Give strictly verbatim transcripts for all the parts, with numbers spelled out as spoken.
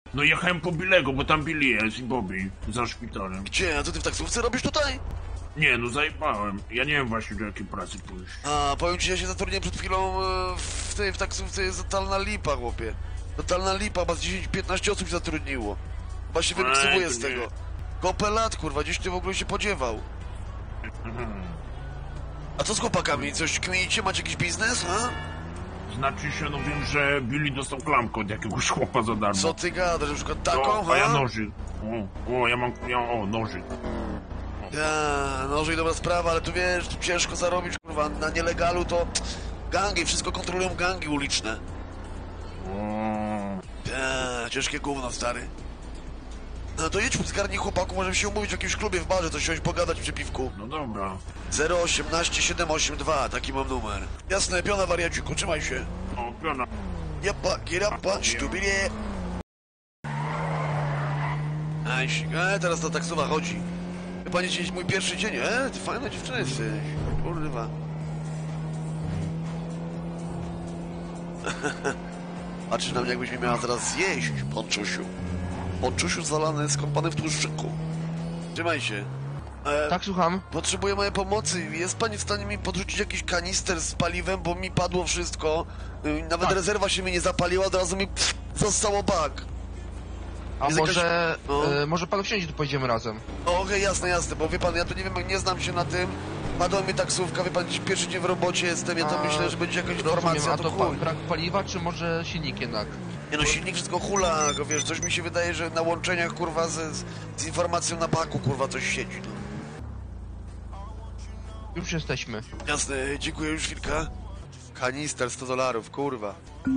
No jechałem po Billego, bo tam Billy jest i Bobby za szpitalem. Gdzie? A co ty w taksówce robisz tutaj? Nie, no zajebałem. Ja nie wiem właśnie do jakiej pracy pójść. A, powiem ci, ja się zatrudniłem przed chwilą e, w tej w taksówce, jest totalna lipa, chłopie. Totalna lipa, chyba z dziesięć piętnaście osób się zatrudniło. Chyba się wymiksowuje Ej, z to nie. tego. Kopę lat, kurwa, gdzieś ty w ogóle się podziewał. A co z chłopakami? Coś kminicie? Macie jakiś biznes, ha? Znaczy się, no wiem, że Billy dostał klamkę od jakiegoś chłopa za darmo. Co ty gadasz, na przykład taką, O, ha? a ja nożyk. O, o, ja mam, ja, o, nożyk. Ja, noże i dobra sprawa, ale tu wiesz, tu ciężko zarobić, kurwa, na nielegalu to gangi, wszystko kontrolują gangi uliczne. O, Ja, ciężkie gówno, stary. No to jedź, zgarnij chłopaku, możemy się umówić w jakimś klubie w barze, coś siąść pogadać przy piwku. no dobra. zero osiemnaście siedem osiem dwa, taki mam numer. Jasne, piona wariaciku, trzymaj się. O, piona. Japa, girapa, sztubilie. Ajś, e, teraz ta taksowa chodzi. Chyba nie dziś mój pierwszy dzień, e? Ty fajna dziewczyna jesteś. Kurwa. Patrzy na mnie, jakbyś mnie miała zaraz zjeść, Ponczusiu. Ponczusiu zalany, skąpany w tłuszczyku. Trzymaj się. E, Tak, słucham. Potrzebuję mojej pomocy. Jest pani w stanie mi podrzucić jakiś kanister z paliwem, bo mi padło wszystko. Y, Nawet Tak. rezerwa się mi nie zapaliła, od razu mi pff, zostało bak. A Jest może, jakaś- no. e, może pan wsiądzie, tu pojedziemy razem. O, okej, jasne, jasne, bo wie pan, ja tu nie wiem, nie znam się na tym. Padła mi taksówka, wie pan, dziś pierwszy dzień w robocie jestem, ja to A, myślę, że będzie jakaś Rozumiem, informacja, a to to pa chuj. brak paliwa, czy może silnik jednak? Nie no, silnik wszystko hula, go wiesz, coś mi się wydaje, że na łączeniach, kurwa, z, z, z informacją na baku, kurwa, coś siedzi, no. Już jesteśmy. Jasne, dziękuję, już chwilkę. Kanister, sto dolarów, kurwa.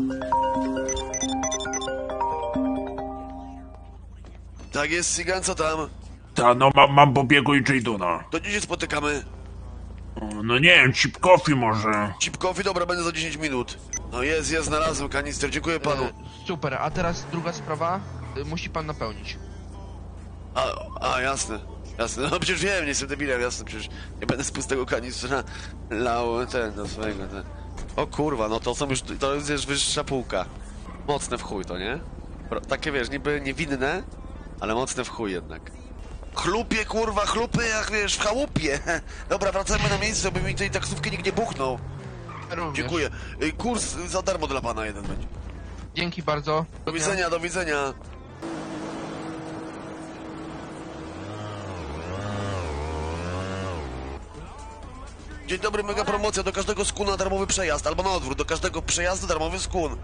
Tak jest, Sigan, co tam? Ta, no ma, mam Bobiego i Jadona. To gdzie się spotykamy? O, no nie wiem, chip coffee może. Chip coffee, dobra, będę za dziesięć minut. No jest, jest, znalazłem kanister, dziękuję panu. E, super, a teraz druga sprawa. E, musi pan napełnić. A, a, jasne, jasne, no przecież wiem, nie jestem debilem, jasne, przecież nie będę z pustego kanistra lał ten, do swojego, ten. O kurwa, no to są już, to jest już wyższa półka. Mocne w chuj to, nie? Pro- Takie, wiesz, niby niewinne, ale mocne w chuj jednak. Chlupie, kurwa, chlupy jak, wiesz, w chałupie. Dobra, wracajmy na miejsce, by mi tej taksówki nikt nie buchnął. Również. Dziękuję. Y, Kurs za darmo dla pana jeden będzie. Dzięki bardzo. Do widzenia, do widzenia. Dzień dobry, mega promocja, do każdego skuna darmowy przejazd, albo na odwrót, do każdego przejazdu darmowy skun.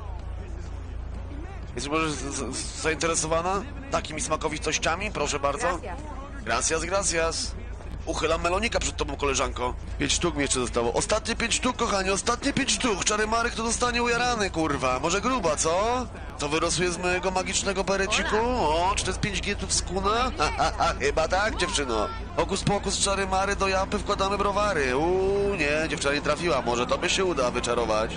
Jest może z- z- zainteresowana takimi smakowistościami? Proszę bardzo. Gracias, gracias. Uchylam melonika przed tobą, koleżanko. Pięć sztuk mi jeszcze zostało. Ostatnie pięć sztuk, kochanie, ostatnie pięć sztuk. Czary Marek to dostanie ujarany, kurwa. Może gruba, co? To wyrosuje z mojego magicznego bereciku? O, czy to jest pięć gietów skuna? Ha, ha, ha, chyba tak, dziewczyno. Hokus pokus, czary Mary, do japy wkładamy browary. Uuu, nie, dziewczyna nie trafiła. Może to by się uda wyczarować.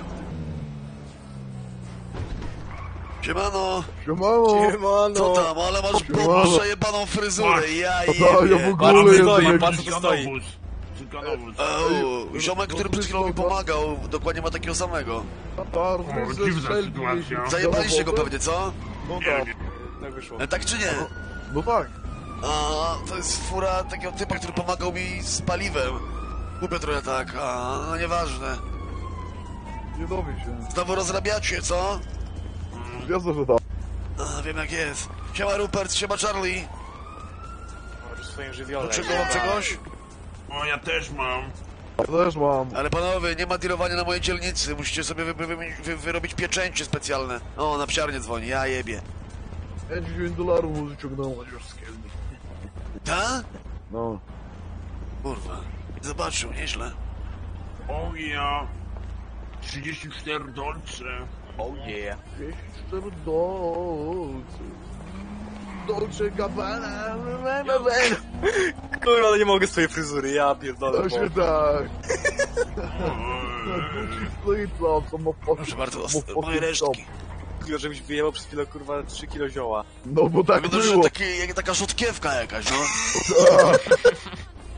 Siemano. Siemano! Siemano! Co tam, ale masz Siemano. przejebaną fryzurę, ja A ja w jebie. ogóle Patrz, jestem stoi, jakiś... patrz, co tu stoi. Cykanowóz. Cykanowóz. Au, ziomek, który przed chwilą mi pomagał, dokładnie ma takiego samego. Latarny O, ze dziwna strzelby. sytuacja. Zajebaliście go pewnie, co? No Nie tak, wiem. Tak wyszło. E, Tak czy nie? no tak. A, to jest fura takiego typa, który pomagał mi z paliwem. Głupio trochę tak, a, no nieważne. Nie dowie się. Znowu rozrabiacie, co? Wiedzę, że tak. A, wiem jak jest. Siema Rupert, siema Charlie. Może w swoim żywiole. Czego mam czegoś? O, ja też mam. Ja też mam. Ale panowie, nie ma dealowania na mojej dzielnicy. Musicie sobie wy, wy, wy, wyrobić pieczęcie specjalne. O, na psiarnię dzwoni, ja jebie. Ja dziesięć dolarów mu wyciągnąłem chociaż z kielni. Ta? No. Kurwa. Zobaczył, nieźle. O ja. trzydzieści cztery dolce. Oh yeah. dwieście cztery dolce. Dolce Gabbana. Kurwa, no nie mogę swojej fryzury, ja pierdolę. To się tak. Na Gucci Street, co ma Proszę bardzo, os- moje resztki. Kurwa, żebyś wyjebał przez chwilę, kurwa, trzy kilo zioła. No bo tak Wygląda, że było. takie, jak taka szotkiewka jakaś, no.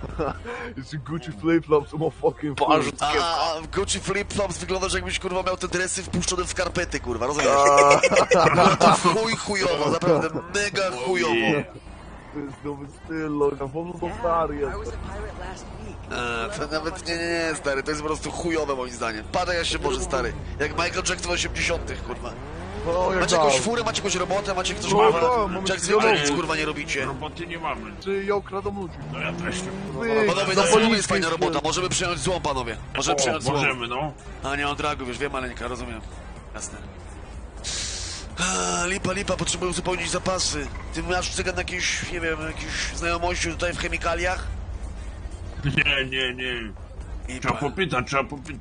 It's a Gucci flip-flops, I'm a fucking fool. Parzut. A, a w Gucci flip-flops wyglądasz jakbyś kurwa miał te dresy wpuszczone w skarpety, kurwa, rozumiesz? No to chuj chujowo, naprawdę mega chujowo. To jest nowy styl, Logan, po prostu stary jest. A, to nawet nie, nie, nie, stary, to jest po prostu chujowe moim zdaniem. Pada ja się może, stary. Jak Michael Jackson w osiemdziesiątych, kurwa. No, jak Macie jakąś dał. furę, macie jakąś robotę, macie coś No, kurwa? no, mamy Czy jak zwykle ale- nic kurwa nie robicie? Roboty nie mamy. Czy ja ukradam ludzi? No ja też nie. Wy, Panowie, za na złom jest policji fajna się- robota, możemy przyjąć złom, panowie. Możemy O, przyjąć złom. możemy, no. A nie mam dragu, wiesz, wiem maleńka, rozumiem. Jasne. A, lipa, lipa, potrzebuję uzupełnić zapasy. Ty masz cygan jakieś, nie wiem, jakieś znajomości tutaj w chemikaliach? Nie, nie, nie. Lipa. Trzeba popytać, trzeba popytać.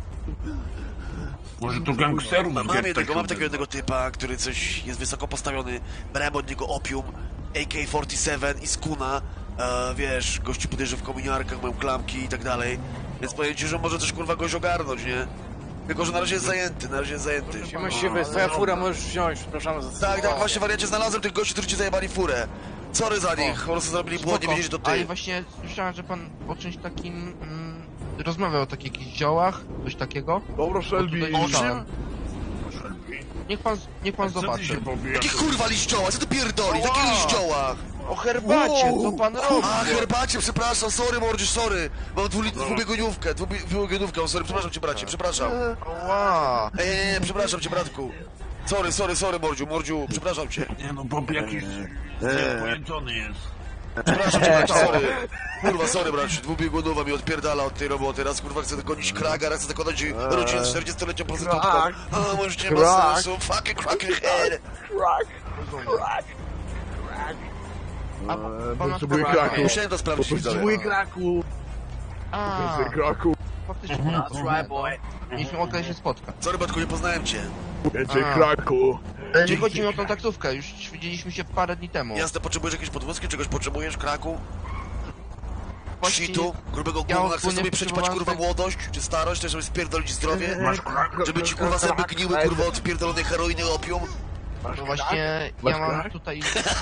Może to gangsterów z Mam getta jednego, mam siódmego. takiego jednego typa, który coś jest wysoko postawiony. Brałem od niego opium, A K czterdzieści siedem i skuna. E, wiesz, gościu podejrzy w kominiarkach, mają klamki i tak dalej. Więc powiem ci, że może też kurwa goś ogarnąć, nie? Tylko, że na razie jest zajęty, na razie jest zajęty. Siema siebie, jest twoja fura, możesz wziąć, przepraszamy za Tak, tak, właśnie wariacie znalazłem tych gości, którzy ci zajebali furę. Sorry za nich, po prostu zrobili błąd, nie Spoko. wiedzieli, że to A i ty. właśnie słyszałem, że pan o czymś takim mm, rozmawiał o takich jakichś ziołach, coś takiego. Dobra, Shelby. Tutaj O słyszałem. Shelby. Niech pan, niech pan Co ty zobaczy. się pobija? Jaki kurwa liścioła, co ty pierdolisz? Jaki Ała! liścioła? O herbacie, co pan robi? A, herbacie, przepraszam, sorry mordzisz, sorry. Mam dwuli- dwubiegunówkę, dwubiegunówkę, o, sorry, przepraszam cię bracie, przepraszam. Ła. Ej, nie, nie, przepraszam cię bratku. Sorry, sorry, sorry mordziu, mordziu, przepraszam cię. Nie no, Bob jakiś niepojęczony jest. Przepraszam cię bracie, sorry. Kurwa, sorry bracie, dwubiegunowa mi odpierdala od tej roboty. Raz kurwa chcę gonić kraga, raz chcę dokonać rodzinę z czterdziestoletnią prostytutką. Krak. A, może nie ma Krak. sensu, fucking cracking head. Crack, crack. A Eee, pana potrzebuję kraka. kraku. Musiałem to sprawdzić, widzowie. Potrzebuję kraku. A, Więcej kraku. faktycznie. That's right, boy. Mieliśmy okazję się spotkać. Sorry bratku, nie poznałem cię. Więcej A. kraku. Ale nie chodzi mi o tą taksówkę, już widzieliśmy się parę dni temu. Jasne, potrzebujesz jakieś podwózki, czegoś potrzebujesz, kraku? Właściwie Shitu, grubego ja gówna, chcesz ogólnie sobie przećpać kurwa potrzebowałem młodość, czy starość, chcesz sobie spierdolić zdrowie? Masz krak? Żeby ci kurwa zęby gniły kurwa od pierdolonej heroiny, opium? No właśnie, Masz ja mam krak? tutaj...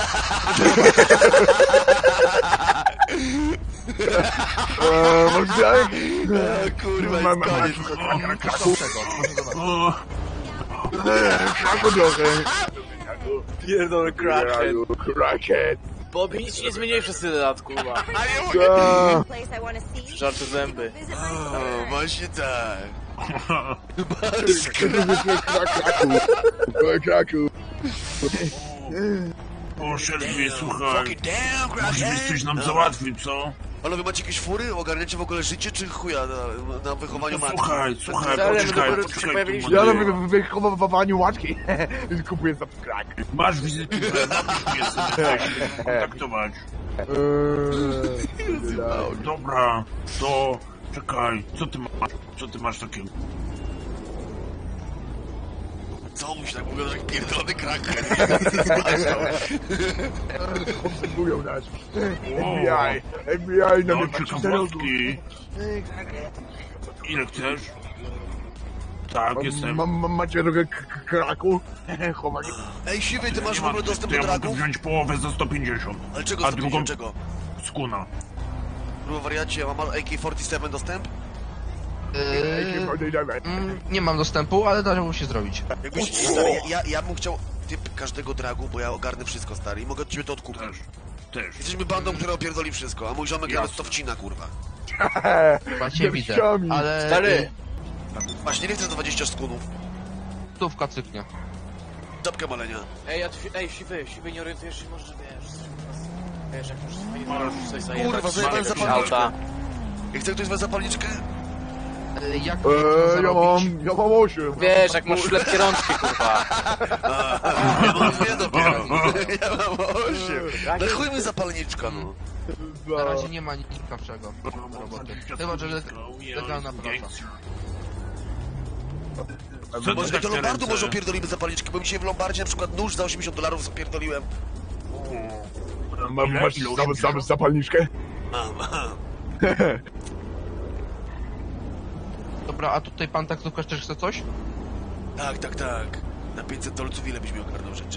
Eee, masz krak? Kurwa, Mam- jest mam- koniec. mam kraku. Czego? Proszę zobaczyć. O, Eee, kraku trochę. Pierdolony crackhead. Kraku, crackhead. Bobby, nic się nie zmieniłeś przez tyle lat, kurwa. Ta. Żarty zęby. O, właśnie tak. Więcej kraku. Więcej kraku. o Shelby, słuchaj. Fucking damn, Może byś crackhead. coś nam załatwił, co? Panowie, macie jakieś fury? Ogarniacie w ogóle życie, czy chuja na, na wychowaniu No, matki? słuchaj, słuchaj, Ale my poczekaj, dopiero się poczekaj, pojawiliśmy. tu Ja na młody. wy- wychowywaniu łatki. Kupuję za krak. Masz wizytówkę, napisz mnie sobie, się kontaktować. Eee, Dobra, to czekaj, co ty masz? Co ty masz takiego? Co mu się tak mówią, że jak pierdolony crackhead? obserwują nas. F B I. F B I na No, mnie takie krzyczy. wodki. Ile chcesz? Tak, jestem. Ma- ma- Macie trochę k- k- kraku? Chowani. Ej, siwy, ty masz w ogóle dostęp to do ja mogę dragów? wziąć połowę za sto pięćdziesiąt. Ale czego A za drugą czego? skuna. Grubo wariacie, a mam A K czterdzieści siedem dostęp? Yy, mm, nie mam dostępu, ale dało się zrobić. Jakbyś, stary, ja, ja, ja bym chciał typ każdego dragu, bo ja ogarnę wszystko, stary, i mogę od ciebie to odkupić. Też. Też. Jesteśmy bandą, która opierdoli wszystko, a mój ziomek Jasne. nawet to wcina, kurwa. Właśnie widzę, Garściami. ale... Stary! Właśnie, nie chcę za dwadzieścia skunów. Stówka cyknie. Czapkę malenia. Ej, a ty, ej, siwy, siwy, nie orientujesz się, może, wiesz, wiesz, jak już swoje Masz- coś zajebać. Kurwa, zajebałem z jakiegoś zapalniczkę. auta. I chce ktoś z was zapalniczkę? Yy, Jak Eee, to ja zarobić? mam, ja mam osiem. Wiesz, jak masz ślepkie rączki, kurwa. Ja mam dwie dopiero. Ja mam osiem. No chuj mi zapalniczka, no. Na razie nie ma nic ciekawszego do roboty. Chyba, że le legalna praca. Co Może ty do tak te Lombardu ręce? może opierdolimy zapalniczkę, bo mi dzisiaj w Lombardzie na przykład nóż za osiemdziesiąt dolarów zapierdoliłem. Ma- Ile? Masz Ile za- za- osiemdziesiąt? zapalniczkę? Mam, mam. Dobra, a tutaj pan taksówkarz też chce coś? Tak, tak, tak. Na pięćset dolców ile byś mi ogarnął rzeczy?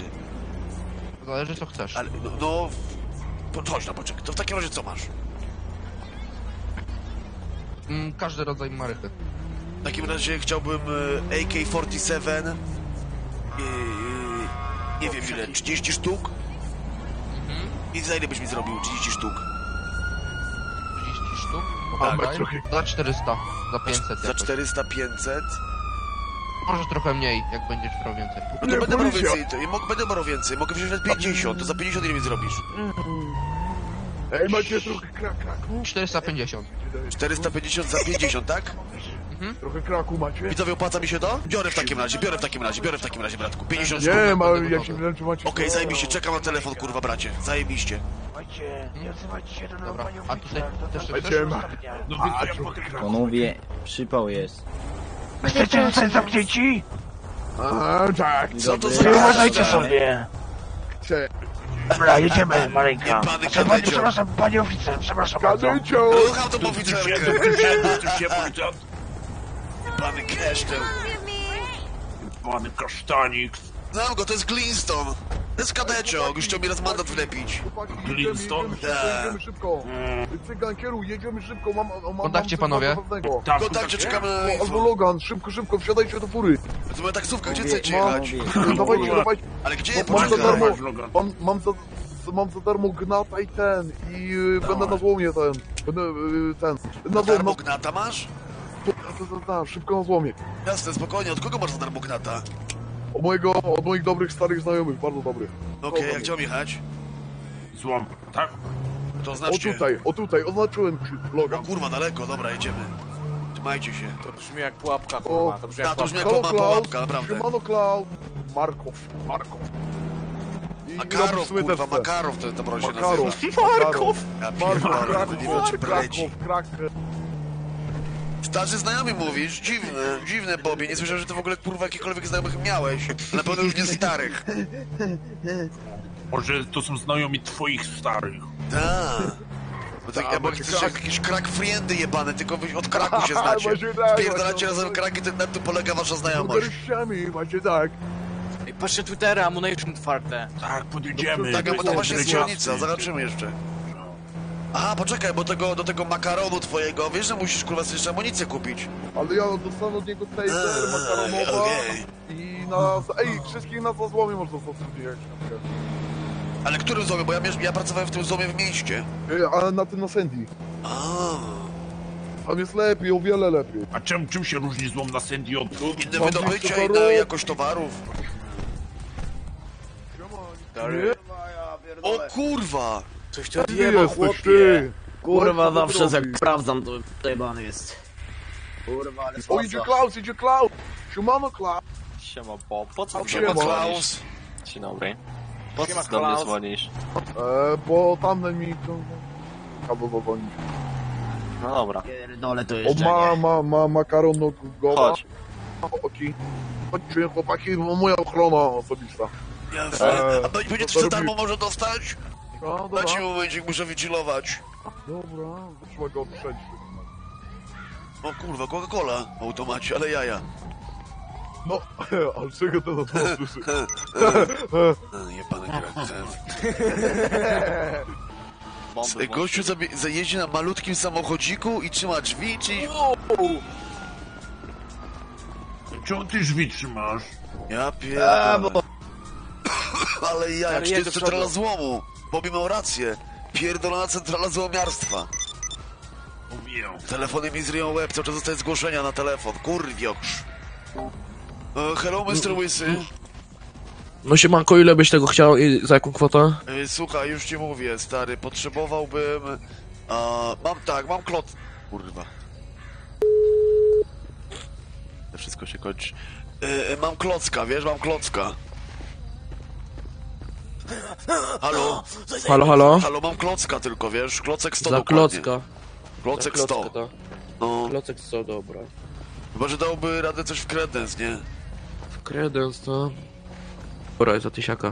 Zależy co chcesz. Ale, no... no po, chodź na poczek, to w takim razie co masz? mm, każdy rodzaj marychy. W takim razie chciałbym e, A K czterdzieści siedem. Yy, nie wiem ile, trzydzieści sztuk? I za ile byś mi zrobił trzydzieści sztuk? trzydzieści sztuk? Tak, Dobra, trochę- za czterysta, za pięćset Za jakoś. czterysta pięćset? Może trochę mniej, jak będziesz brał więcej. No to Nie, będę brał policja. więcej, to, ja mogę, będę brał więcej, mogę wziąć nawet pięćdziesiąt, to za pięćdziesiąt ile mi zrobisz? Ej, macie trochę krak, kraku? czterysta pięćdziesiąt. czterysta pięćdziesiąt za pięćdziesiąt, tak? Trochę kraku macie? Widzowie, opłaca mi się to? Biorę w takim razie, biorę w takim razie, biorę w takim razie, bratku. pięćdziesiąt sztuk. Nie, ma, gotowy, ja gotowy. się wiem, czy macie... Okej, zajebiście, czekam na telefon, kurwa, bracie. Zajebiście. Słuchajcie, nie odzywajcie się do Dobra, panią a tutaj też Ej, chcesz? ciema. No A, więc ja po trochę tym kraku. Panowie, przypał jest. Chcecie zostać zamknięci? A, tak. Co to Dobry. za... Uważajcie sobie. Chcę. Dobra, jedziemy, maleńka. Jebany Przepraszam, kadecio. przepraszam, panie oficer, przepraszam bardzo. Kadycio! Rucham tą tu się, oficerkę. tu się, tu się, policjant. Jebany kesztel. Pany kasztanik. Znam go, to jest Glinstone. To jest kadecio, już chciał mi raz mandat wlepić. Chłopaki, Glinstone? jedziemy, jedziemy szybko, jedziemy szybko. Cygan, kieruj, jedziemy szybko, mam... mam Kontakcie, mam panowie. coś ważnego. Tak, W kontakcie czekamy na O, Albo info. Logan, szybko, szybko, wsiadajcie do fury. To moja taksówka, gdzie Panowie, chcecie jechać? panowie, Dawajcie, dawajcie. Ale gdzie? Mam za Poczekaj. darmo, Dawaj, Logan. mam, mam za... Mam za darmo gnata i ten, i y, będę na złomie ten, będę y, ten, na złomie, Darmo no, gnata masz? to, to, to, to, szybko na złomie. Jasne, spokojnie, od kogo masz za darmo gnata? Od mojego, od moich dobrych starych znajomych, bardzo dobrych. Okej, Dobra. jak chciałem jechać? Złom, tak? To O znaczcie. tutaj, o tutaj, oznaczyłem ci, O Logan. kurwa, daleko, dobra, jedziemy. Trzymajcie się. To brzmi jak pułapka, kurwa, kurwa, to brzmi Ja jak to już nie Halo, ma Klaus, pułapka, naprawdę. Siemano, Klaus, Markow, Markow. I Makarow, robisz kurwa, smyteczce. Makarow to, to broń się nazywa. Makarow, Markow, Ja Markow, pierdolę, Kraków, nie wiem, czy breci. Kraków, Kraków. Starzy znajomi mówisz? Dziwne, dziwne, Bobie. Nie słyszałem, że ty w ogóle, kurwa, jakichkolwiek znajomych miałeś. Na pewno już nie starych. Może to są znajomi twoich starych. Tak. Bo tak, Tak, albo macie chcesz krak. jak jakiś krak friendy jebane, tylko wy od kraku się Macie znacie. tak, Spierdalacie macie- razem kraki, to na tym polega wasza znajomość. Buderściami, macie tak. Ej, patrzcie Twittera, Ammunition otwarte. Tak, podjedziemy. Tak, bo to właśnie jest Leciasty. słonica, zobaczymy jeszcze. Aha, poczekaj, bo tego, do tego makaronu twojego, wiesz, że musisz, kurwa, sobie jeszcze amunicję kupić. Ale ja dostanę od niego taser, Eee, makaronowa okej. i na... Ej, wszystkich na złomie można zastosować. Ale którym złomie? Bo ja, miesz- ja pracowałem w tym złomie w mieście. Ale na tym na Sandy. A, Tam jest lepiej, o wiele lepiej. A czym, czym się różni złom na Sandy od... inne Mam wydobycia, towaru. inna jakość towarów. Nie? O kurwa! Coś ty Ty odjebał, jesteś, chłopie. ty! Kurwa, Co ty zawsze jak robisz? sprawdzam, to dojebany jest. Kurwa, ale O, idzie Klaus, idzie Klaus! Siemano, Klaus! Siema, Bob. Po co Siema, do mnie Klaus. dzwonisz? Dzień dobry. Po Siema, co do mnie Klaus. dzwonisz? E, bo tamten mi... Albo zadzwonić. No dobra. Pierdolę to O, jeszcze ma, nie. ma, ma makaron no goła. Chodź. Chłopaki. Chodźcie, chłopaki, bo moja ochrona osobista. Jasne. Eee, A będzie to coś za robi- darmo może dostać? No, dobra. Dajcie mi momencik, muszę wychillować. Dobra, trzeba go odprzedzić. O kurwa, Coca-Cola w automacie, ale jaja. No, ale czego to na to słyszy? A, Jebany krak. Bomby, Gościu sobie zajeździ na malutkim samochodziku i trzyma drzwi, czy... Czemu ty drzwi trzymasz? Ja pierdolę. Ale ja, jak Stary, to jedź jest do centrala przodu. złomu. Bobby miał rację. Pierdolona centrala złomiarstwa. Mówię. Telefony mi zryją łeb, cały czas dostaję zgłoszenia na telefon. Kurwiosz. E, hello, mister Łysy. No siemanko, ile byś tego chciał i za jaką kwotę? E, słuchaj, już ci mówię, stary, potrzebowałbym... A, mam tak, mam klot... Kurwa. To wszystko się kończy. E, e, mam klocka, wiesz, mam klocka. Halo? Halo, halo? Halo, mam klocka tylko, wiesz? Klocek sto Za dokładnie. klocka. Klocek Za sto. klocka, to. No, Klocek sto, dobra. chyba, że dałby radę coś w kredens, nie? Kredens, to... Dobra, za tysiaka.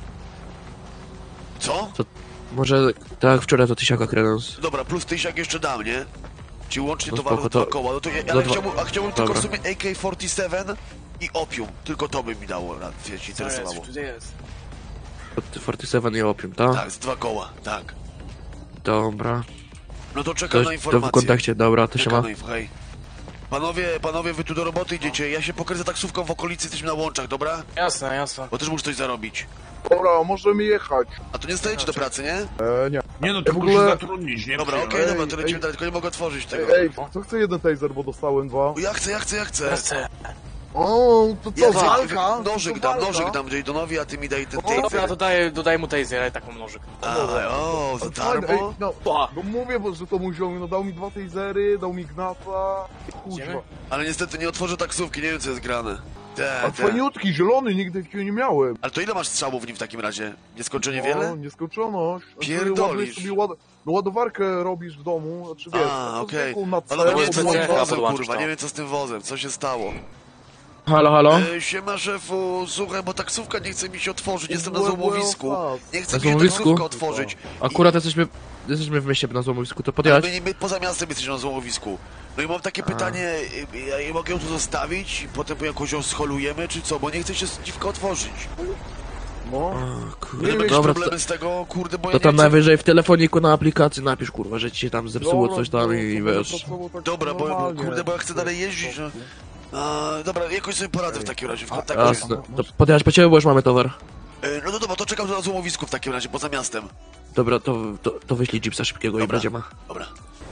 Co? Może tak, wczoraj za tysiaka kredens. Dobra, plus tysiak jeszcze dam, nie? Ci łącznie No towaru spoko, dwa to- koła. No to ja, za ale dwa- chciałbym, a chciałbym tylko w Dobra. sumie A K czterdzieści siedem i opium. Tylko to by mi dało, rad- wiesz, Co interesowało. jest, tu jest? czterdzieści siedem i opium, tak? Tak, z dwa koła, tak. Dobra. No to czekam To, na to w informację. kontakcie, dobra, to się Czekam ma. na info, hej. Panowie, panowie, wy tu do roboty idziecie, ja się pokręcę taksówką w okolicy, jesteśmy na łączach, dobra? Jasne, jasne. Bo też muszę coś zarobić. Dobra, możemy jechać. A to nie stajecie do pracy, nie? E, nie. Nie no, w tylko ogóle- się zatrudnić, nie? Dobra, okej, Przyjąłem. dobra, to ej. lecimy dalej, tylko nie mogę otworzyć tego. Ej, ej, co chce jeden taser, bo dostałem dwa? O, Ja chcę, ja chcę, ja chcę. Chcę. O, to co, Ja walka? Nożyk To dam, walka? nożyk dam Jadonowi, a ty mi daj ten Dobra, taser. dodaję, dodaję mu taser, ja i tak mam nożyk. A, o, za Fajne, ej, darmo? no, Ba. no mówię, bo, że to mój ziom, no dał mi dwa tasery, dał mi gnata. Kurwa. Idziemy? Ale niestety nie otworzę taksówki, nie wiem co jest grane. A Te, te. fajniutki, zielony, nigdy takiego nie miałem. Ale to ile masz strzałów w nim w takim razie? Nieskończenie No, wiele? nieskończoność. Znaczy, Pierdolisz. ładujesz sobie ład... No ładowarkę robisz w domu, znaczy wiesz, A, no, okej. zwykłą na Ale C, nie wiem co z tym podłączę, wozem, podłączysz kurwa, to. nie wiem co z tym wozem, co się stało. Halo, halo? E, siema szefu, słuchaj, bo taksówka nie chce mi się otworzyć, jestem na Byłem- złomowisku. byłem Nie chce Na mi się złomowisku? taksówka otworzyć. Akurat jesteśmy, jesteśmy w mieście na złomowisku, to Ale podjechać? my, my poza miastem jesteśmy na złomowisku. No i mam takie pytanie, y, ja ja mogę ją tu zostawić i potem jakoś ją scholujemy, czy co? Bo nie chcę się z dziwka otworzyć. No. Kurde, Będę mieć dobra, problemy to, z tego, kurde, bo ja to nie tam chcę... najwyżej w telefoniku na aplikacji napisz, kurwa, że ci się tam zepsuło Dobra, coś tam to- i to wiesz. będę pracował tak Dobra, bo, bo normalnie. kurde, bo ja chcę dalej jeździć, no. A, dobra, jakoś sobie poradzę w takim razie, w kontakcie. Jasne, to podjechać po ciebie, bo już mamy towar. E, No to dobra, to czekam tu na złomowisku w takim razie, poza miastem. Dobra, to, to, to wyślij jeepsa szybkiego i Dobra. będzie ma. Dobra.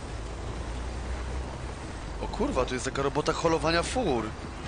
O kurwa, tu jest taka robota holowania fur.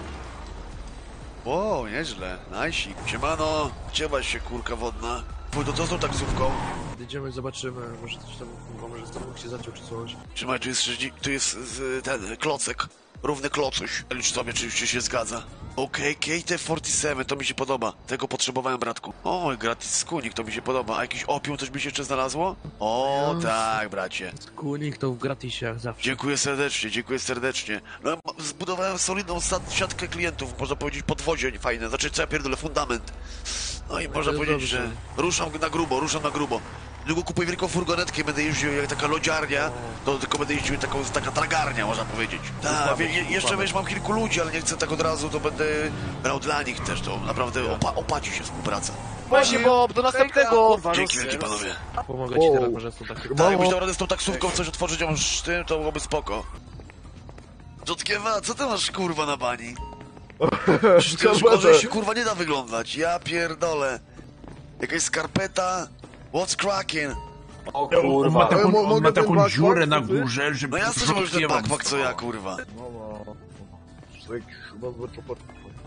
Wow, nieźle, najsik. Siemano, gdzie się kurka wodna? Pójdę to z tą taksówką. Idziemy, zobaczymy, może coś tam, kurwa, może sterownik się zaciął czy coś. Trzymaj, tu jest, sześćdziesiąt tu jest z, ten klocek. Równy klocuś. Licz sobie, czy, czy się zgadza. Okej, okay, K T czterdzieści siedem, to mi się podoba. Tego potrzebowałem, bratku. O, gratis skunik, to mi się podoba. A jakiś opium coś by się jeszcze znalazło? O, Jasne. tak, bracie. Kunik to w gratisie zawsze. Dziękuję serdecznie, dziękuję serdecznie. No, m- zbudowałem solidną sta- siatkę klientów, można powiedzieć podwozie fajne, znaczy co ja pierdolę, fundament. No i można to powiedzieć, dobrze. że ruszam na grubo, ruszam na grubo. Długo kupuję wielką furgonetkę i będę jeździł jak taka lodziarnia, to tylko będę jeździł taką, taka tragarnia, można powiedzieć. Tak, wie- je, jeszcze wiesz, mam kilku ludzi, ale nie chcę tak od razu, to będę brał dla nich też, to naprawdę opa opłaci się współpraca. Właśnie, Bob, do następnego! Kurwa, Dzięki Rusy, wielkie Rusy. panowie. Pomogę ci Wow. teraz, może z tą tak. Tak, Mało. jakbyś dał radę z tą taksówką coś otworzyć ją z tym, to byłoby spoko. Rzodkiewa, co ty masz kurwa na bani? Przecież gorzej się kurwa nie da wyglądać, ja pierdolę. Jakaś skarpeta, what's cracking? O On ma kurwa. taką, E, mo- on ma mogę ten taką backpack, dziurę na co ty? górze, żeby... No jasne, że możesz ten Rzodkiewa backpack co ja dostała. kurwa. No, no. To jakiś chyba złe czopor.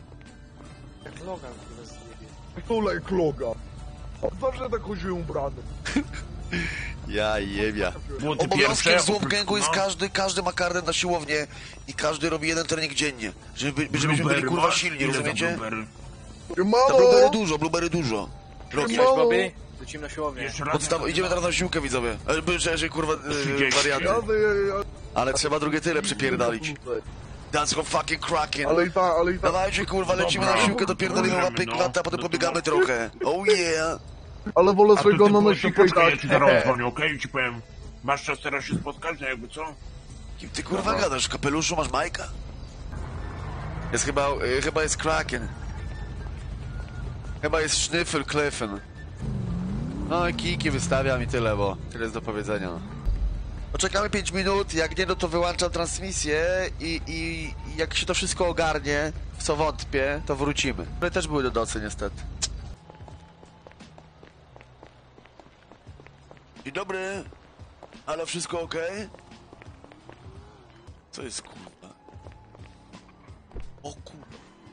Jak Logan, kurwa, zjebie. To like loga. Zawsze tak chodziłem ubrany. Ja jebia. Buty Obowiązkiem pierwsze, słów oprócz- gęgu jest no. każdy, każdy ma karnet na siłownię i każdy robi jeden trening dziennie. Żeby, żebyśmy byli Blueberry kurwa masz? silni, Ile za rozumiecie? blueberry? Na Mamo! blueberry dużo, blueberry dużo. Roki. Mało. Bobby, lecimy na siłownię. Jeszcze raz. Podstaw... Idziemy teraz na siłkę widzowie. E, by- że, że kurwa e, trzydzieści. wariaty. Jadę, ja, ja, Ale trzeba drugie tyle przypierdalić. That's what fucking cracking. Ale i tak, ale i tak. Dawajcie kurwa, lecimy Dobra. na siłkę, dopierdolimy Możemy, łapy no. klata, potem No to- pobiegamy trochę. Oh yeah. Ale wolę A to swojego ty po- nanosika to i poczekaj, tak. ja ci zaraz dzwonię, okej? I ci powiem, masz czas teraz się spotkać, no jakby co? Kim ty kurwa gadasz? W kapeluszu masz Majka? Jest chyba, y, chyba jest Kraken. Chyba jest Schnüffel Kleffen. No i kijki wystawiam i tyle, bo tyle jest do powiedzenia. Poczekamy pięć minut, jak nie, no to wyłączam transmisję i, i, i jak się to wszystko ogarnie, w co wątpię, to wrócimy. Ale też były do nocy niestety. Dzień dobry. Ale wszystko ok? Co jest kurwa? O kurwa.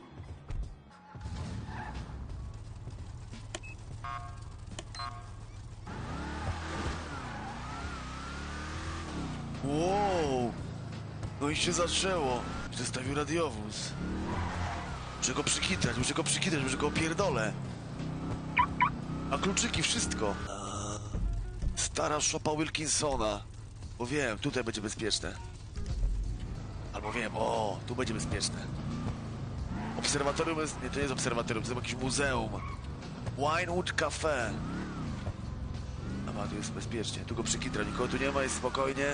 Wow. No i się zaczęło. Zostawił radiowóz. Muszę go przykitrać, muszę go przykitrać, muszę go opierdolę. A kluczyki, wszystko. Stara szopa Wilkinsona. Bo wiem, tutaj będzie bezpieczne. Albo wiem, o, tu będzie bezpieczne. Obserwatorium jest... Nie, to nie jest obserwatorium, to jest jakieś muzeum. Winewood Cafe. A, tu jest bezpiecznie. Tu go przykitra, nikogo tu nie ma, jest spokojnie.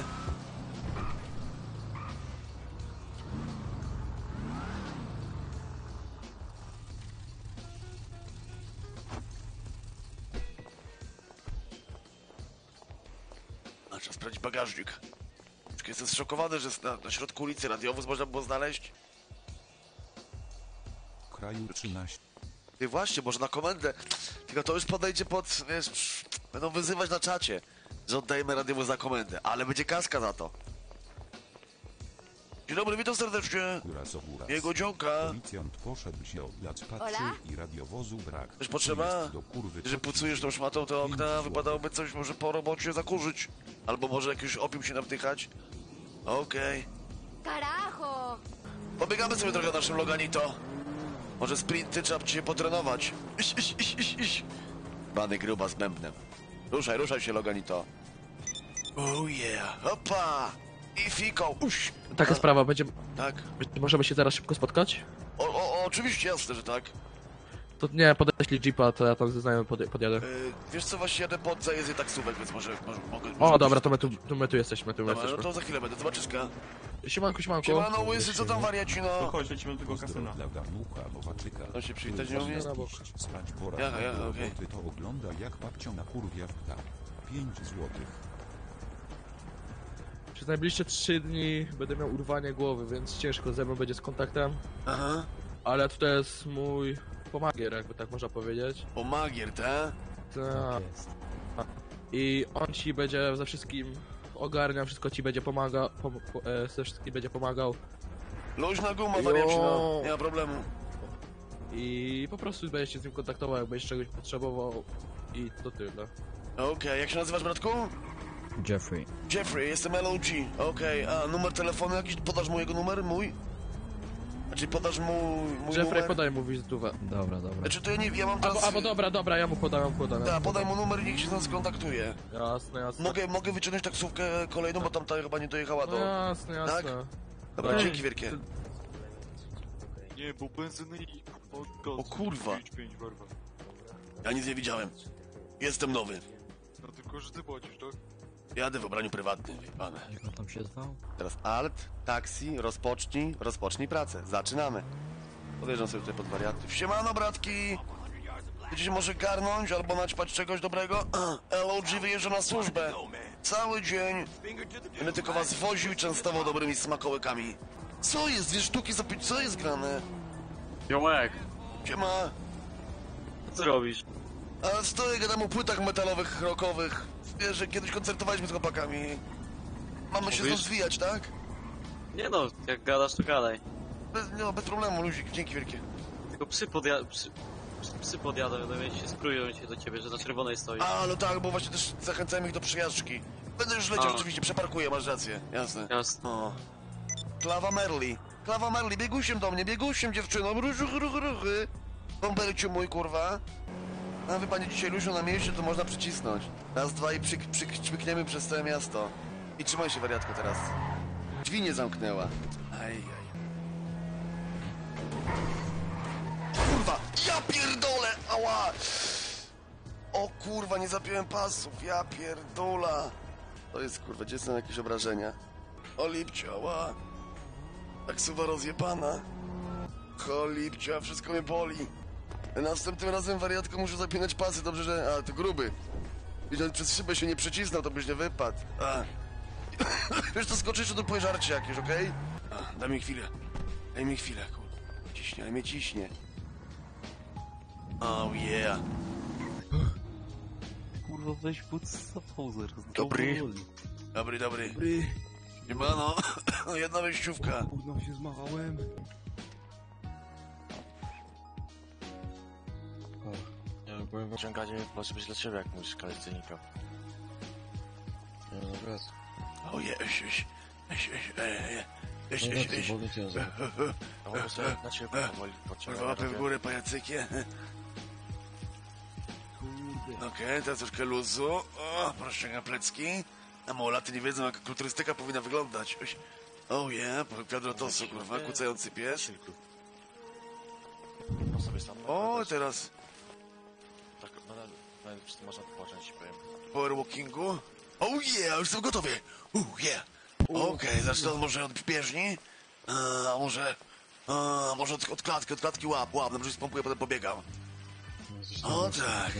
A trzeba sprawdzić bagażnik. Czekaj, jestem zszokowany, że na, na środku ulicy radiowóz można było znaleźć. Kraju trzynaście. Ty właśnie, może na komendę. Tylko to już podejdzie pod, wiesz, psz, będą wyzywać na czacie, że oddajemy radiowóz na komendę, ale będzie kaska za to. Dzień dobry, witam serdecznie. Uraz oburaz. Jego dzionka. Policjant poszedł się oblać, patrzył Ola? i radiowozu brak. Coś potrzeba? Jest do kurwy, Że co pucujesz ci tą się- szmatą te Pięć okna, złotych. wypadałoby coś może po robocie zakurzyć. Albo może jakiś opium się nawdychać. Okej. Carajo! Pobiegamy sobie trochę naszym Loganito. Może sprinty trzeba ci się potrenować. Iś, iś, iś, iś, iś. Bany gruba z bębnem. Ruszaj, ruszaj się, Loganito. Oh yeah, hopa! I fiko, uś! Taka A, sprawa, będzie, Tak. będzie... Możemy się teraz szybko spotkać? O, o, o, oczywiście, jasne, że tak. To nie, podeślij jeepa, to ja tam ze znajomym podj- podjadę. Yy, wiesz co, właśnie jadę pod zajezdy taksówek, więc może, może mogę... O, może dobra, być- to my tu, tu, my tu jesteśmy, tu my Dobra, no jesteśmy. to za chwilę będę, zobaczyska. Siemanko, siemanko. Siemano, łysy, co tam wariacino? Chodź, lecimy do tego Pozdro kasyna. dla Danucha Nowaczyka. On się przywitać który nie umie? zamiast iść spać pora Jaka, jaka, do okej. roboty, to ogląda jak babcia na kurwia w ptak. Pięć złotych. Przez najbliższe trzy dni będę miał urwanie głowy, więc ciężko ze mną będzie z kontaktem. Aha. Ale tutaj jest mój pomagier, jakby tak można powiedzieć. O, magier, te? Tak. I on ci będzie ze wszystkim ogarniał, wszystko ci będzie pomagał, pom po, e, ze wszystkim będzie pomagał. Luźna guma, Jo. wariacino, nie ma problemu. I po prostu będziesz się z nim kontaktował, jak będziesz czegoś potrzebował. I to tyle. Okej, jak się nazywasz, bratku? Jeffrey. Jeffrey, jestem L O G. Okej, a numer telefonu jakiś? Podasz mu jego numer? Mój? Znaczy podasz mu mój Jeffrey, numer? podaj mu wizytówę. Dobra, dobra. Znaczy to ja nie ja mam teraz... Albo, albo dobra, dobra, ja mu podam, ja mu podam. Ja Da, mu podaj podam. mu numer i niech się z nas skontaktuje. Jasne, jasne. Mogę, mogę wyciągnąć taksówkę kolejną, bo tamta chyba nie dojechała No do... jasne, jasne. Tak? Dobra, Ej, dzięki wielkie. Nie, bo benzyny i... O kurwa. pięć barwa. Ja nic nie widziałem. Jestem nowy. No tylko, że ty płacisz, tak? Jadę w ubraniu prywatnym, wie pan. Jak on tam się zwał? Teraz alt, taksi, rozpocznij, rozpocznij pracę. Zaczynamy. Podjeżdżam sobie tutaj pod wariatów. Siemano, bratki! Chcecie się może garnąć albo naćpać czegoś dobrego? L O G wyjeżdża na służbę. Cały dzień. Będę tylko was woził i częstował dobrymi smakołykami. Co jest? Dwie sztuki za pięć... Co jest grane? Jołek, Siema. co robisz? A stoję, gadam o płytach metalowych, rockowych. Wiesz, że kiedyś koncertowaliśmy z chłopakami. Mamy się Mówisz? stąd zwijać, tak? Nie no, jak gadasz, to gadaj. Bez, no, bez problemu, luzik. Dzięki wielkie. Tylko psy podjadą, psy, psy podjadą, będą się skrują się do ciebie, że na czerwonej stoisz. A, no tak, bo właśnie też zachęcałem ich do przyjażdżki. Będę już leciał, A. oczywiście, przeparkuję, masz rację. Jasne. Jasne. O. Klawa Merli. Klawa Merli, biegusiem do mnie, biegusiem dziewczyną, ruchy, ruchy, ruchy. Bąbelciu mój, kurwa. A wy panie dzisiaj luźno na mieście, to można przycisnąć. Raz, dwa i przyk, przyk, przymkniemy przez całe miasto. I trzymaj się, wariatko, teraz. Drzwi nie zamknęła. Aj, aj. Kurwa, ja pierdolę, ała! O kurwa, nie zapiąłem pasów, ja pierdolę. To jest kurwa, gdzie są jakieś obrażenia? O lipcia, ła. Taksuwa rozjebana. O lipcia, wszystko mnie boli. Następnym razem, wariatko, muszę zapinać pasy, dobrze, że... A, to gruby. Jeśli on przez szybę się nie przycisnął, to byś nie wypadł. A. Wiesz, to skoczysz, to tu żarcie jakieś, okej? Okay? Daj mi chwilę. Daj mi chwilę, kurwa. Ciśnie, ale mnie ciśnie. Oh yeah. Kurwa, weź but za pauzę. Dobry. Dobry, dobry. Dobry. Siemano. Jedna wejściówka. Kurno się zmachałem. Nie no, powiem, ciąganie może być dla ciebie, jak mówisz kalejcyjnika. Nie no, dobra. O je, eś, eś, eś, eś, eś, eś, No eś, dobrze, eś. bo nic nie znam. A po prostu na ciebie powoli Kurwa, podciągam. łapy w górę, pajacykie. Okej, teraz troszkę luzu. O, proszę, plecki. A molaty nie wiedzą, jak kulturystyka powinna wyglądać. Oś. Oh yeah, kwadratosu, kurwa, kucający pies. No sobie sam. O, teraz Tak, no, no, no, można począć, ci powiem. power walkingu. Oh yeah, już jestem gotowy. Uh, yeah. Okej, zacznę od może od bieżni. A może... A może od, od klatki, od klatki łap, łap, dobrze spompuję, potem pobiegam. O tak.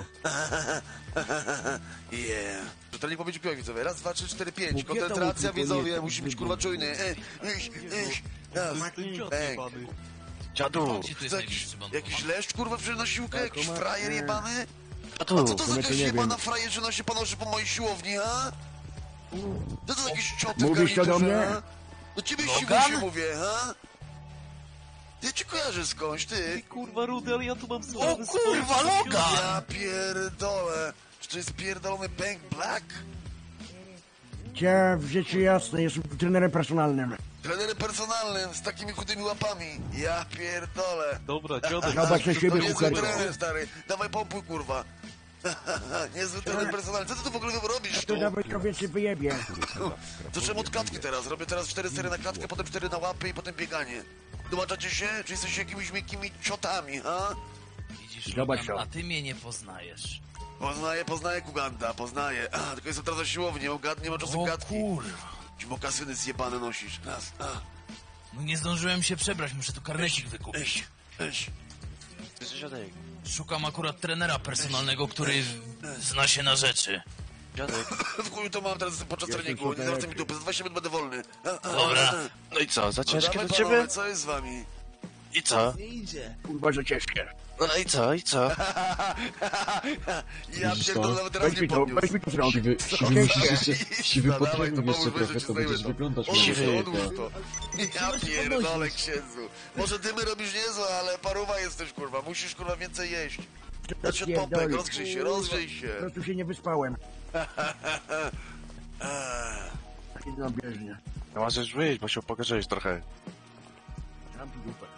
Yeah. Że to nie powiedzieć piłek, widzowie. Raz, dwa, trzy, cztery, pięć. Koncentracja, widzowie. Musi być kurwa czujny. Ej, ej, ej. Raz, bang. Dziadu! Jakiś, jakiś leszcz kurwa przyszedł na siłkę? Jakiś frajer jebany? A Dziadu! co to za jakaś jebana frajerzyna się panoszy po mojej siłowni, ha? Co to za jakieś cioty w Mówisz to do mnie? garniturze, ha? Do ciebie siły się mówię, ha? Ja cię kojarzę skądś, ty. Kurwa Rudy, ale ja tu mam O sprawę kurwa, Logan! Ja pierdolę. Czy to jest pierdolony Bank Black? Cię w życiu jasne, jestem trenerem personalnym. Trenerem personalnym z takimi chudymi łapami. Ja pierdolę. Dobra, dziadek. Zobacz na siebie, Niezły kucherko. trener, stary. Dawaj pompuj, kurwa. Niezły trener personalny. Co ty tu w ogóle robisz tu? To dawaj to więcej wyjebie. Zacząłem od klatki teraz. Robię teraz cztery serie na klatkę, potem cztery na łapy i potem bieganie. Dołączacie się? Czy jesteście jakimiś miękkimi ciotami, ha? Widzisz, Zobacz Logan, to. a ty mnie nie poznajesz. Poznaję, poznaję Kuganda, poznaję. A, tylko jestem teraz na siłowni, nie mam, gad, nie mam czasu O gadki. kurwa. Ci mokasyny zjebane nosisz. Raz, a. No nie zdążyłem się przebrać, muszę tu karnecik wykupić. Eś, eś. Dziadek! Szukam akurat trenera personalnego, który zna się na rzeczy. Dziadek! W chuju to mam teraz podczas Jestem treningu, nie super zwracaj mi lepiej. dupy, za dwadzieścia minut będę wolny. A, a, Dobra. a. No i co, za No ciężkie dawaj, do panowie, ciebie? co jest z wami? I co? Kurwa, że ciężkie. No i co, i co? Ja pierdolę, nawet teraz Weź nie mi to, podniósł. weź mi to z rąk. Siwy potrafił jeszcze trochę, to będziesz wyglądać Siwy. Odłóż to. Ja pierdolę, księdzu. Może dymy robisz niezłe, ale paruwa jesteś, kurwa. Musisz, kurwa, więcej jeść. Dać od pompek, Pierdolę. rozgrzyj się, rozgrzyj się. Po prostu się nie wyspałem. Idę na bieżnię. No możesz wyjść, bo się upokarzyłeś trochę. Dam tu dupę.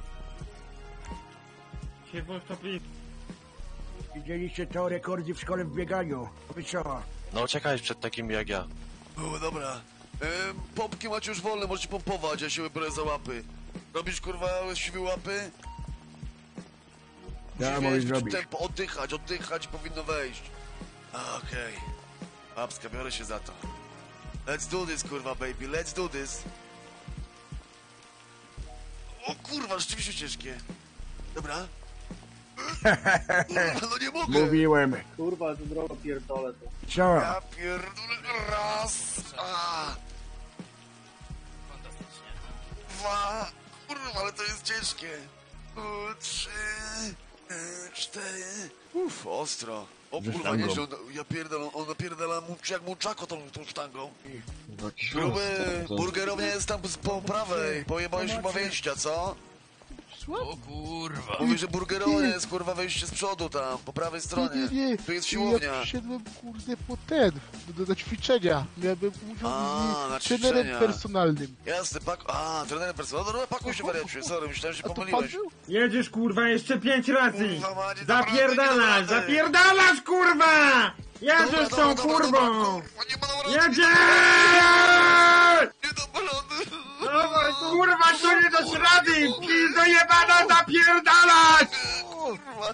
Widzieliście to rekordy w szkole w bieganiu. Wy co? No uciekałeś przed takimi jak ja. O, dobra. Ehm, pompki macie już wolne, możecie pompować, ja się wybiorę za łapy. Robisz, kurwa, siwy łapy? Ja Musisz mogę wejść w zrobić. tempo, oddychać, oddychać i powinno wejść. A, Okej. Babska, biorę się za to. Let's do this, kurwa, baby, let's do this. O kurwa, rzeczywiście ciężkie. Dobra. Kurwa, no nie mogę. Mówiłem. Kurwa, to drogo pierdolę to. Co? Ja pierdolę. Raz. A. Fantastycznie. Dwa. Kurwa, ale to jest ciężkie. U, trzy. e, Cztery. Uff, ostro. O Ze kurwa, sztangą. nieźle. on- Ja pierdolę, on napierdala mu, jak mu czako tą, tą sztangą. Gruby, burgerownia jest tam z- po prawej. Pojebałeś chyba wejścia, co? O kurwa. Mówi, że burgerownia jest kurwa wejście z przodu tam, po prawej stronie. Tu jest siłownia. Ja przyszedłem, kurde, po ten, do, do ćwiczenia. Miałem A, na trenerem ćwiczenia. personalnym. Jasne, pak... A, trener personalny. Dobra, pakuj się, wariacie. Sorry, myślałem, że się A to pan pomyliłeś. był? Jedziesz kurwa jeszcze pięć razy! Kurwa, Mani, dobra, nie Zapierdalasz, dam rady. zapierdalasz kurwa! Dobra, Jedziesz dobra, tą dobra, kurwą! dobra, kurwa, nie ma rady, Jedziesz! Nie dam rady. Dawaj, kurwa, to nie dasz rady! Pizdo jebana, zapierdalać! Kurwa.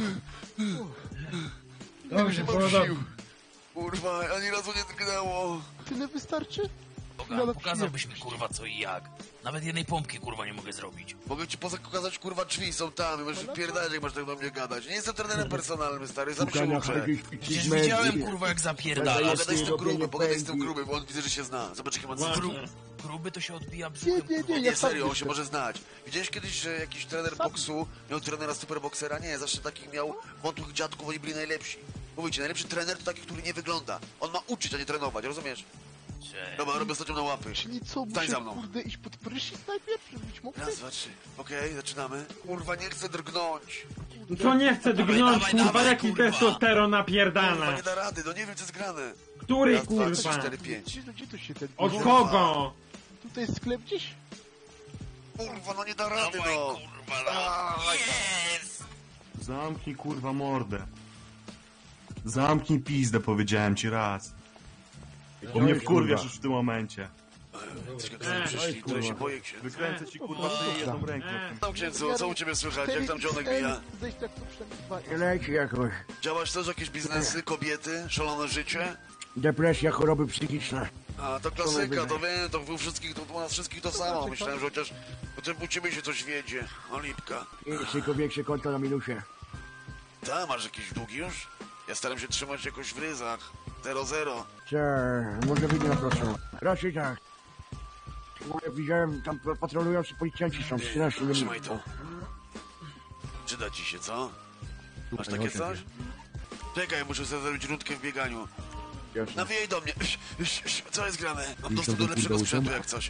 Dobrze, Nie mam było sił. dobrze. Kurwa, ani razu nie drgnęło. Tyle wystarczy? Logan, pokazałbyś mi kurwa co i jak. Nawet jednej pompki kurwa nie mogę zrobić. Mogę ci poza pokazać, kurwa, drzwi są tam i możesz wypierdalać, jak masz tak do mnie gadać. Nie jestem trenerem personalnym, stary, sam się Szukania uczę. jakieś Przecież pizmy. widziałem kurwa jak zapierdala. Jest Pogadaj z tym robienie grubym, pogadaj z tym pędzi. grubym, bo on widzę, że się zna. Zobacz, jakie ma Ładnie. cyfru. Gruby to się odbija Nie, brzuchem nie, kurwa. nie, Nie, ja sam serio, on się jestem. może znać. Widziałeś kiedyś, że jakiś trener boksu miał trenera superboksera? Nie, zawsze takich miał wątłych dziadków, oni byli najlepsi. Mówicie, najlepszy trener to taki, który nie wygląda. On ma uczyć, a nie trenować, rozumiesz? Cześć. Dobra, robię ostatnią na łapy. Czyli co, Stań muszę, za mną. kurde, iść pod prysznic najpierw, żeby być mokry? Raz, dwa, trzy. Okej, zaczynamy. Kurwa, nie chcę drgnąć. Co nie chce drgnąć, dawaj, kurwa, dawaj, jaki kurwa. testosteron Kurwa, napierdala? nie da rady, no nie wiem, co jest grane. Który Raz, dwa, trzy, kurwa? cztery, pięć. Gdzie, gdzie to się ten... Od Kurwa. kogo? Tutaj jest sklep gdzieś? Kurwa, no nie da rady, Dawaj, no. kurwa, no. Jest! Zamknij kurwa mordę. Zamknij pizdę, powiedziałem ci raz. Bo mnie wkurwiasz już w tym momencie. Przyszli, które się boję księdza. Wykręcę ci kurwa ty jedną ręką. Co księdzu, co u ciebie słychać? Jak tam dzionek bija? Zejść tak to przynajmniej dwa. Leci jakoś. Działasz też jakieś biznesy, kobiety, szalone życie? Depresja, choroby psychiczne. A, to klasyka, to wiem, to u wszystkich, to u nas wszystkich to samo. Myślałem, że chociaż, chociaż u ciebie się coś wiedzie. O, lipka. I tylko większe konto na minusie. Ta, masz jakieś długi już? Ja staram się trzymać jakoś w ryzach. Zero, zero. Tak, może wyjdę na proszę. Raczej tak. Bo jak widziałem, tam patrolujący policjanci są, strasznie nie Trzymaj to. Przyda ci się, co? Masz takie coś? Czekaj, muszę sobie zrobić rundkę w bieganiu. Nawijaj do mnie. Co jest grane? Mam dostęp do lepszego sprzętu jak coś.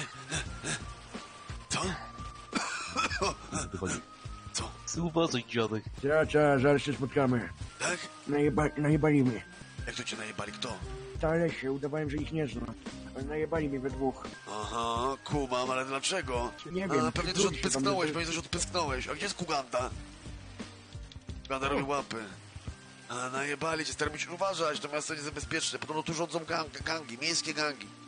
Co? Co? Uważaj, dziadek. Tak, tak, zaraz się spotkamy. Tak? Najeba, najebali mnie. Jak to cię najebali? Kto? Stale się, udawałem, że ich nie znam. Ale najebali mnie we dwóch. Aha, kumam, ale dlaczego? Nie wiem. A, pewnie też wróć się tam odpysknąłeś, do- pewnie też odpysknąłeś. A gdzie jest Kuganda? Kuganda robi łapy. A, najebali cię, staram się uważać, to miasto niezabezpieczne. Podobno tu rządzą gang, gangi, miejskie gangi.